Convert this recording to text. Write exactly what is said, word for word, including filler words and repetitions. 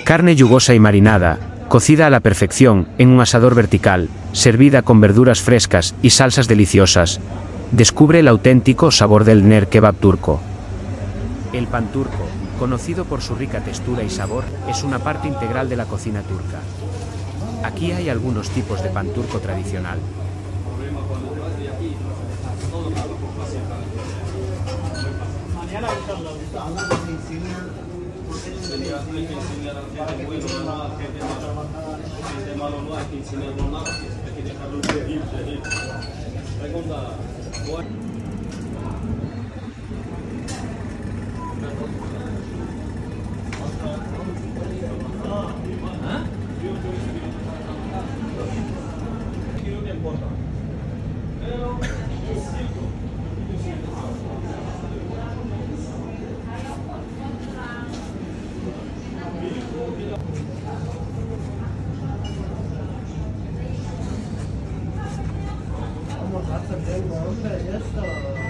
Carne jugosa y marinada, cocida a la perfección en un asador vertical, servida con verduras frescas y salsas deliciosas. Descubre el auténtico sabor del ner kebab turco. El pan turco, conocido por su rica textura y sabor, es una parte integral de la cocina turca. Aquí hay algunos tipos de pan turco tradicional. Vamos a hacer un hombre y esto.